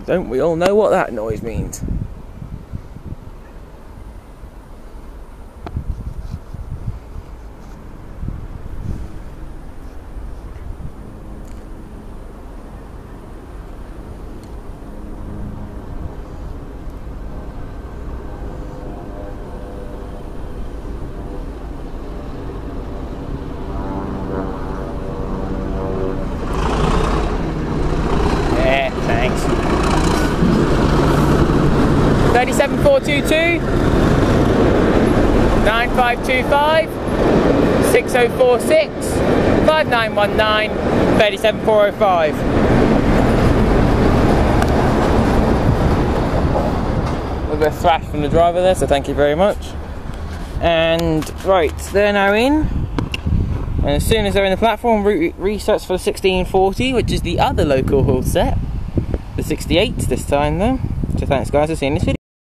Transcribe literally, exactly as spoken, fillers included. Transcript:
Don't we all know what that noise means? thirty-seven four two two, nine five two five, six oh four six, five nine one nine, thirty-seven four oh five. A little bit of thrash from the driver there, so thank you very much. And right, they're now in. And as soon as they're in the platform, re resets for the sixteen forty, which is the other local haul set. The sixty-eight this time though. So thanks guys for seeing this video.